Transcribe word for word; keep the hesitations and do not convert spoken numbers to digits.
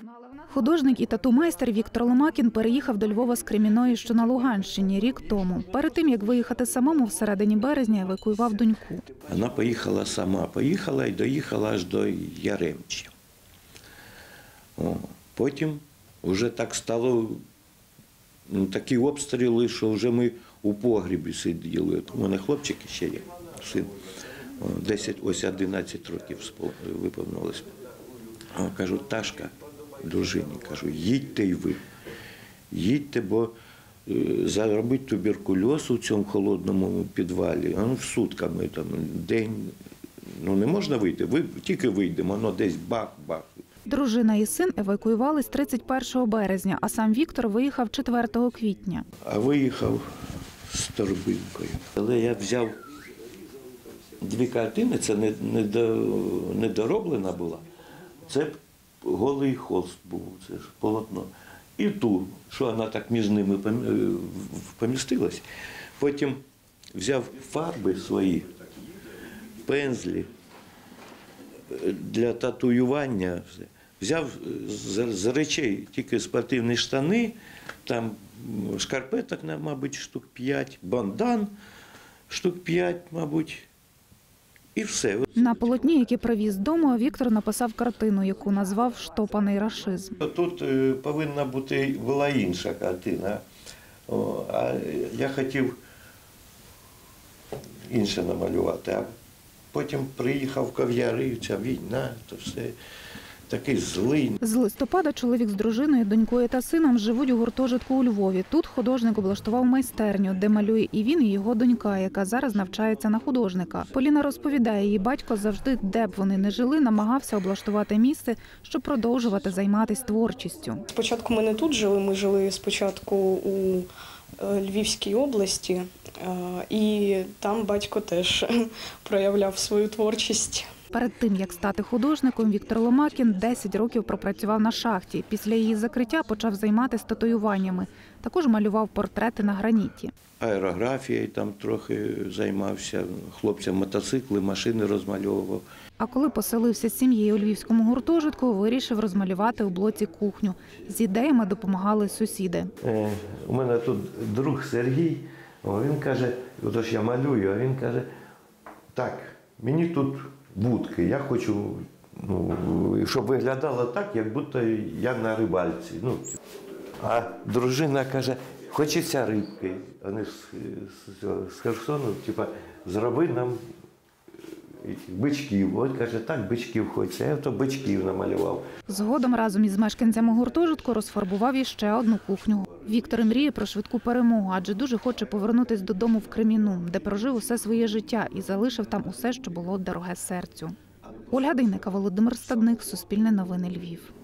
Художник і тату-майстер Віктор Ломакін переїхав до Львова з Кремінної, що на Луганщині, рік тому. Перед тим, як виїхати самому, всередині березня евакуював доньку. Вона поїхала сама, поїхала і доїхала аж до Яремчі. О, потім вже так стало, ну, такі обстріли, що вже ми у погрібі сиділи. У мене хлопчик ще є, син, десять, ось одинадцять років виповнилось. Кажу, Ташка, дружині, кажу, їдьте й ви, їдьте, бо заробити туберкульоз у цьому холодному підвалі, ну, сутками, там, день, ну не можна вийти, ви, тільки вийдемо, воно десь бах-бах. Дружина і син евакуювались тридцять першого березня, а сам Віктор виїхав четвертого квітня. А виїхав з торбинкою. Але я взяв дві картини, це не, не, до, не дороблена була, це голий холст був, це ж полотно. І ту, що вона так між ними помістилась. Потім взяв фарби свої, пензлі для татуювання. Взяв з речей тільки спортивні штани, там шкарпеток, мабуть, штук п'ять, бандан штук п'ять, мабуть, і все. На полотні, яке привіз дому, Віктор написав картину, яку назвав «Штопаний рашизм». Тут повинна бути, була інша картина, а я хотів інше намалювати. А потім приїхав в Кав'яри, ця війна, то все такий злий. З листопада чоловік з дружиною, донькою та сином живуть у гуртожитку у Львові. Тут художник облаштував майстерню, де малює і він, і його донька, яка зараз навчається на художника. Поліна розповідає, її батько завжди, де б вони не жили, намагався облаштувати місце, щоб продовжувати займатися творчістю. Спочатку ми не тут жили, ми жили спочатку у Львівській області, і там батько теж проявляв свою творчість. Перед тим, як стати художником, Віктор Ломакін десять років пропрацював на шахті. Після її закриття почав займатися татуюваннями. Також малював портрети на граніті. Аерографією там трохи займався, хлопцям мотоцикли, машини розмальовував. А коли поселився з сім'єю у львівському гуртожитку, вирішив розмалювати у блоці кухню. З ідеями допомагали сусіди. Е, у мене тут друг Сергій, він каже, отож я малюю, а він каже, так, мені тут будки, я хочу, ну, щоб виглядало так, як будто я на рибальці. Ну, а дружина каже, хочеться рибки. Вони з, з, з Херсону, типа, зроби нам бичків. От, каже, так, бичків хочеться. Я то бичків намалював. Згодом разом із мешканцями гуртожитку розфарбував іще одну кухню. Віктор мріє про швидку перемогу, адже дуже хоче повернутися додому в Креміну, де прожив усе своє життя і залишив там усе, що було дороге серцю. Ольга Дейнека, Володимир Стадник, Суспільне новини, Львів.